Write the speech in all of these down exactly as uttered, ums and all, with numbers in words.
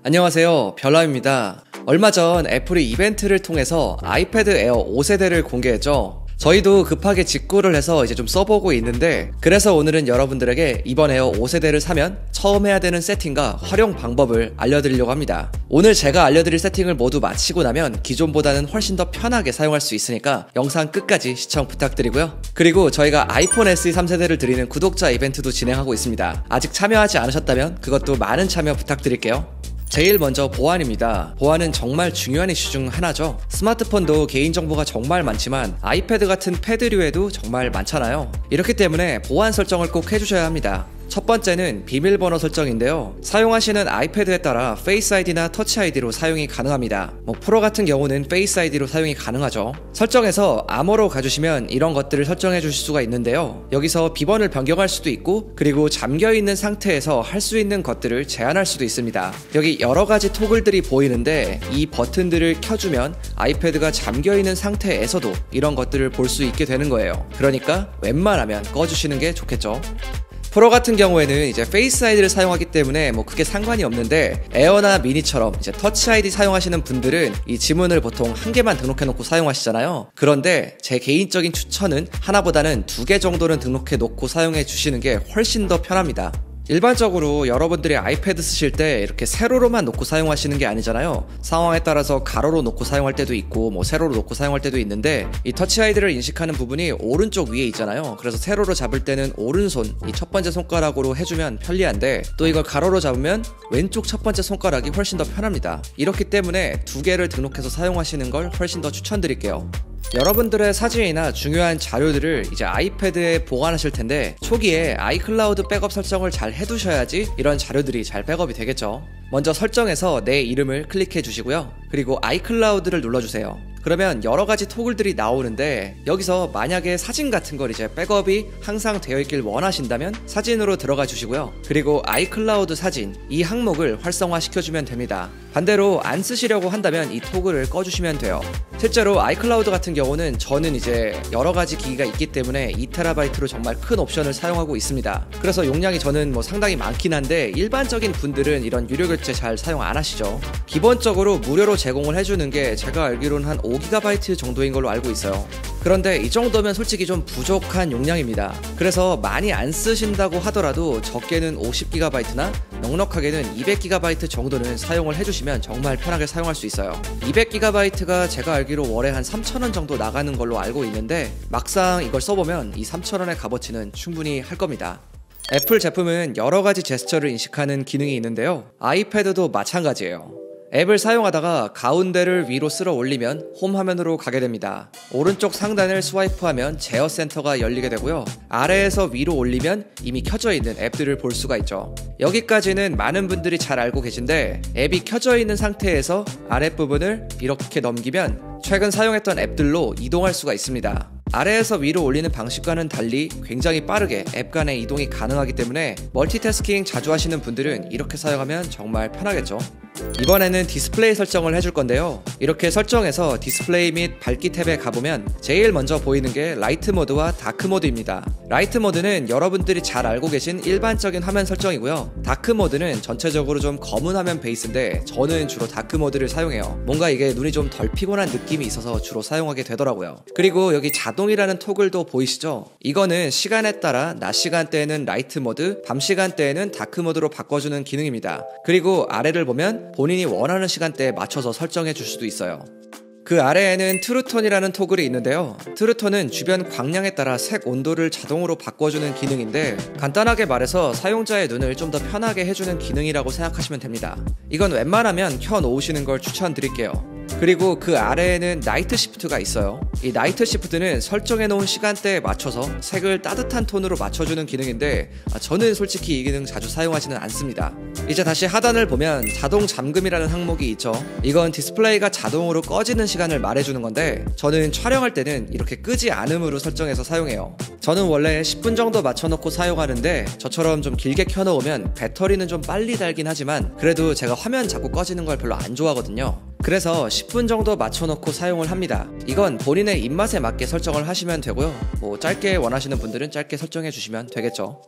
안녕하세요, 별남입니다. 얼마 전 애플이 이벤트를 통해서 아이패드 에어 오 세대를 공개했죠. 저희도 급하게 직구를 해서 이제 좀 써보고 있는데, 그래서 오늘은 여러분들에게 이번 에어 오 세대를 사면 처음 해야 되는 세팅과 활용 방법을 알려드리려고 합니다. 오늘 제가 알려드릴 세팅을 모두 마치고 나면 기존보다는 훨씬 더 편하게 사용할 수 있으니까 영상 끝까지 시청 부탁드리고요. 그리고 저희가 아이폰 에스이 삼 세대를 드리는 구독자 이벤트도 진행하고 있습니다. 아직 참여하지 않으셨다면 그것도 많은 참여 부탁드릴게요. 제일 먼저 보안입니다. 보안은 정말 중요한 이슈 중 하나죠. 스마트폰도 개인정보가 정말 많지만 아이패드 같은 패드류에도 정말 많잖아요. 이렇기 때문에 보안 설정을 꼭 해주셔야 합니다. 첫 번째는 비밀번호 설정인데요. 사용하시는 아이패드에 따라 페이스 아이디나 터치 아이디로 사용이 가능합니다. 뭐 프로 같은 경우는 페이스 아이디로 사용이 가능하죠. 설정에서 암호로 가주시면 이런 것들을 설정해 주실 수가 있는데요. 여기서 비번을 변경할 수도 있고, 그리고 잠겨있는 상태에서 할 수 있는 것들을 제한할 수도 있습니다. 여기 여러가지 토글들이 보이는데 이 버튼들을 켜주면 아이패드가 잠겨있는 상태에서도 이런 것들을 볼 수 있게 되는 거예요. 그러니까 웬만하면 꺼주시는 게 좋겠죠. 프로 같은 경우에는 이제 페이스 아이디를 사용하기 때문에 뭐 크게 상관이 없는데, 에어나 미니처럼 이제 터치 아이디 사용하시는 분들은 이 지문을 보통 한 개만 등록해 놓고 사용하시잖아요. 그런데 제 개인적인 추천은 하나보다는 두 개 정도는 등록해 놓고 사용해 주시는 게 훨씬 더 편합니다. 일반적으로 여러분들이 아이패드 쓰실 때 이렇게 세로로만 놓고 사용하시는 게 아니잖아요. 상황에 따라서 가로로 놓고 사용할 때도 있고 뭐 세로로 놓고 사용할 때도 있는데, 이 터치 아이디를 인식하는 부분이 오른쪽 위에 있잖아요. 그래서 세로로 잡을 때는 오른손 이 첫 번째 손가락으로 해주면 편리한데, 또 이걸 가로로 잡으면 왼쪽 첫 번째 손가락이 훨씬 더 편합니다. 이렇기 때문에 두 개를 등록해서 사용하시는 걸 훨씬 더 추천드릴게요. 여러분들의 사진이나 중요한 자료들을 이제 아이패드에 보관하실 텐데, 초기에 아이클라우드 백업 설정을 잘 해두셔야지 이런 자료들이 잘 백업이 되겠죠. 먼저 설정에서 내 이름을 클릭해 주시고요. 그리고 아이클라우드를 눌러주세요. 그러면 여러가지 토글들이 나오는데, 여기서 만약에 사진 같은 걸 이제 백업이 항상 되어 있길 원하신다면 사진으로 들어가 주시고요. 그리고 아이클라우드 사진 이 항목을 활성화 시켜주면 됩니다. 반대로 안 쓰시려고 한다면 이 토글을 꺼주시면 돼요. 실제로 아이클라우드 같은 경우는 저는 이제 여러가지 기기가 있기 때문에 이 테라바이트로 정말 큰 옵션을 사용하고 있습니다. 그래서 용량이 저는 뭐 상당히 많긴 한데, 일반적인 분들은 이런 유료 결제 잘 사용 안 하시죠. 기본적으로 무료로 제공을 해주는 게 제가 알기로는 한 오 기가바이트 정도인 걸로 알고 있어요. 그런데 이 정도면 솔직히 좀 부족한 용량입니다. 그래서 많이 안 쓰신다고 하더라도 적게는 오십 기가바이트나 넉넉하게는 이백 기가바이트 정도는 사용을 해주시면 정말 편하게 사용할 수 있어요. 이백 기가바이트가 제가 알기로 월에 한 삼천 원 정도 나가는 걸로 알고 있는데, 막상 이걸 써보면 이 삼천 원의 값어치는 충분히 할 겁니다. 애플 제품은 여러가지 제스처를 인식하는 기능이 있는데요. 아이패드도 마찬가지예요. 앱을 사용하다가 가운데를 위로 쓸어 올리면 홈 화면으로 가게 됩니다. 오른쪽 상단을 스와이프하면 제어 센터가 열리게 되고요. 아래에서 위로 올리면 이미 켜져 있는 앱들을 볼 수가 있죠. 여기까지는 많은 분들이 잘 알고 계신데, 앱이 켜져 있는 상태에서 아랫부분을 이렇게 넘기면 최근 사용했던 앱들로 이동할 수가 있습니다. 아래에서 위로 올리는 방식과는 달리 굉장히 빠르게 앱 간의 이동이 가능하기 때문에 멀티태스킹 자주 하시는 분들은 이렇게 사용하면 정말 편하겠죠. 이번에는 디스플레이 설정을 해줄 건데요. 이렇게 설정해서 디스플레이 및 밝기 탭에 가보면 제일 먼저 보이는 게 라이트 모드와 다크 모드입니다. 라이트 모드는 여러분들이 잘 알고 계신 일반적인 화면 설정이고요. 다크 모드는 전체적으로 좀 검은 화면 베이스인데, 저는 주로 다크 모드를 사용해요. 뭔가 이게 눈이 좀 덜 피곤한 느낌이 있어서 주로 사용하게 되더라고요. 그리고 여기 자동이라는 토글도 보이시죠? 이거는 시간에 따라 낮 시간대에는 라이트 모드, 밤 시간대에는 다크 모드로 바꿔주는 기능입니다. 그리고 아래를 보면 본인이 원하는 시간대에 맞춰서 설정해 줄 수도 있어요. 그 아래에는 트루톤이라는 토글이 있는데요. 트루톤은 주변 광량에 따라 색 온도를 자동으로 바꿔주는 기능인데, 간단하게 말해서 사용자의 눈을 좀 더 편하게 해주는 기능이라고 생각하시면 됩니다. 이건 웬만하면 켜놓으시는 걸 추천드릴게요. 그리고 그 아래에는 나이트 시프트가 있어요. 이 나이트 시프트는 설정해 놓은 시간대에 맞춰서 색을 따뜻한 톤으로 맞춰주는 기능인데, 저는 솔직히 이 기능 자주 사용하지는 않습니다. 이제 다시 하단을 보면 자동 잠금이라는 항목이 있죠. 이건 디스플레이가 자동으로 꺼지는 시간을 말해주는 건데, 저는 촬영할 때는 이렇게 끄지 않음으로 설정해서 사용해요. 저는 원래 십 분 정도 맞춰놓고 사용하는데, 저처럼 좀 길게 켜놓으면 배터리는 좀 빨리 닳긴 하지만 그래도 제가 화면 자꾸 꺼지는 걸 별로 안 좋아하거든요. 그래서 십 분 정도 맞춰놓고 사용을 합니다. 이건 본인의 입맛에 맞게 설정을 하시면 되고요. 뭐 짧게 원하시는 분들은 짧게 설정해 주시면 되겠죠.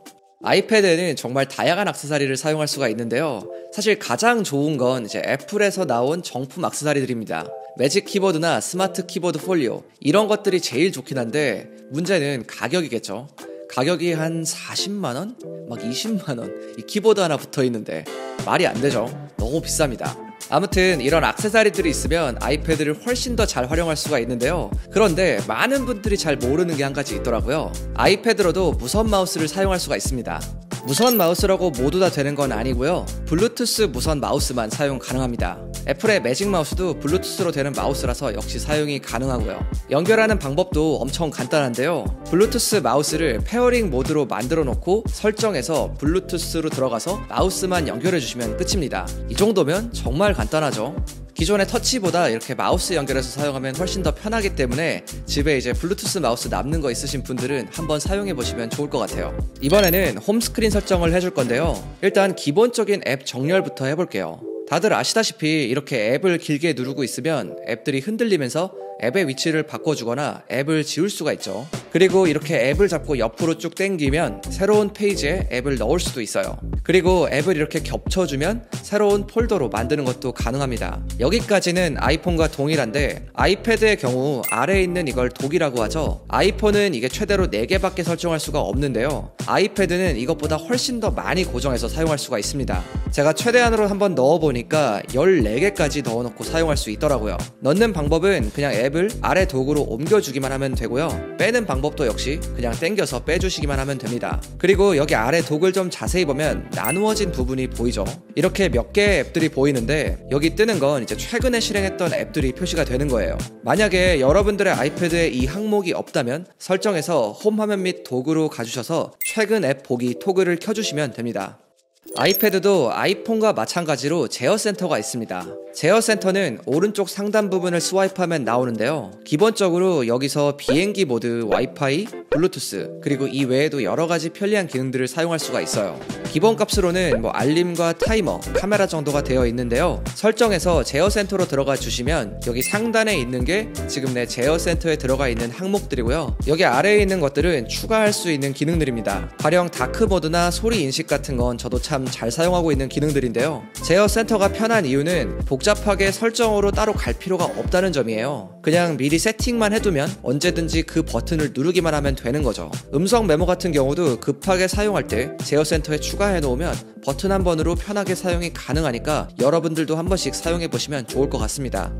아이패드에는 정말 다양한 액세서리를 사용할 수가 있는데요. 사실 가장 좋은 건 이제 애플에서 나온 정품 액세서리들입니다. 매직 키보드나 스마트 키보드 폴리오 이런 것들이 제일 좋긴 한데 문제는 가격이겠죠. 가격이 한 사십만 원? 막 이십만 원 이 키보드 하나 붙어있는데 말이 안 되죠. 너무 비쌉니다. 아무튼 이런 액세서리들이 있으면 아이패드를 훨씬 더 잘 활용할 수가 있는데요. 그런데 많은 분들이 잘 모르는 게 한 가지 있더라고요. 아이패드로도 무선 마우스를 사용할 수가 있습니다. 무선 마우스라고 모두 다 되는 건 아니고요. 블루투스 무선 마우스만 사용 가능합니다. 애플의 매직 마우스도 블루투스로 되는 마우스라서 역시 사용이 가능하고요. 연결하는 방법도 엄청 간단한데요. 블루투스 마우스를 페어링 모드로 만들어 놓고 설정해서 블루투스로 들어가서 마우스만 연결해 주시면 끝입니다. 이 정도면 정말 간단하죠. 기존의 터치보다 이렇게 마우스 연결해서 사용하면 훨씬 더 편하기 때문에 집에 이제 블루투스 마우스 남는 거 있으신 분들은 한번 사용해 보시면 좋을 것 같아요. 이번에는 홈스크린 설정을 해줄 건데요. 일단 기본적인 앱 정렬부터 해볼게요. 다들 아시다시피 이렇게 앱을 길게 누르고 있으면 앱들이 흔들리면서 앱의 위치를 바꿔주거나 앱을 지울 수가 있죠. 그리고 이렇게 앱을 잡고 옆으로 쭉 당기면 새로운 페이지에 앱을 넣을 수도 있어요. 그리고 앱을 이렇게 겹쳐주면 새로운 폴더로 만드는 것도 가능합니다. 여기까지는 아이폰과 동일한데 아이패드의 경우 아래에 있는 이걸 독이라고 하죠. 아이폰은 이게 최대로 네 개밖에 설정할 수가 없는데요. 아이패드는 이것보다 훨씬 더 많이 고정해서 사용할 수가 있습니다. 제가 최대한으로 한번 넣어보니까 열네 개까지 넣어놓고 사용할 수 있더라고요. 넣는 방법은 그냥 앱을 아래 독으로 옮겨주기만 하면 되고요. 빼는 방법도 역시 그냥 당겨서 빼주시기만 하면 됩니다. 그리고 여기 아래 독을 좀 자세히 보면 나누어진 부분이 보이죠. 이렇게 몇 개의 앱들이 보이는데 여기 뜨는 건 이제 최근에 실행했던 앱들이 표시가 되는 거예요. 만약에 여러분들의 아이패드에 이 항목이 없다면 설정에서 홈 화면 및 도구로 가주셔서 최근 앱 보기 토글을 켜주시면 됩니다. 아이패드도 아이폰과 마찬가지로 제어 센터가 있습니다. 제어 센터는 오른쪽 상단 부분을 스와이프하면 나오는데요. 기본적으로 여기서 비행기 모드, 와이파이, 블루투스 그리고 이 외에도 여러가지 편리한 기능들을 사용할 수가 있어요. 기본 값으로는 뭐 알림과 타이머, 카메라 정도가 되어 있는데요. 설정에서 제어 센터로 들어가 주시면 여기 상단에 있는 게 지금 내 제어 센터에 들어가 있는 항목들이고요. 여기 아래에 있는 것들은 추가할 수 있는 기능들입니다. 가령 다크 모드나 소리 인식 같은 건 저도 참 잘 사용하고 있는 기능들인데요. 제어 센터가 편한 이유는 복잡하게 설정으로 따로 갈 필요가 없다는 점이에요. 그냥 미리 세팅만 해두면 언제든지 그 버튼을 누르기만 하면 되는 거죠. 음성 메모 같은 경우도 급하게 사용할 때 제어 센터에 추가해 놓으면 버튼 한 번으로 편하게 사용이 가능하니까 여러분들도 한 번씩 사용해 보시면 좋을 것 같습니다.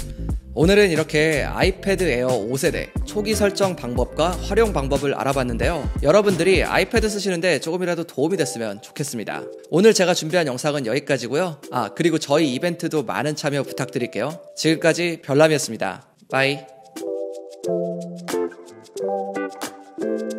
오늘은 이렇게 아이패드 에어 오 세대 초기 설정 방법과 활용 방법을 알아봤는데요. 여러분들이 아이패드 쓰시는데 조금이라도 도움이 됐으면 좋겠습니다. 오늘 제가 준비한 영상은 여기까지고요. 아, 그리고 저희 이벤트도 많은 참여 부탁드릴게요. 지금까지 별남이었습니다. 바이.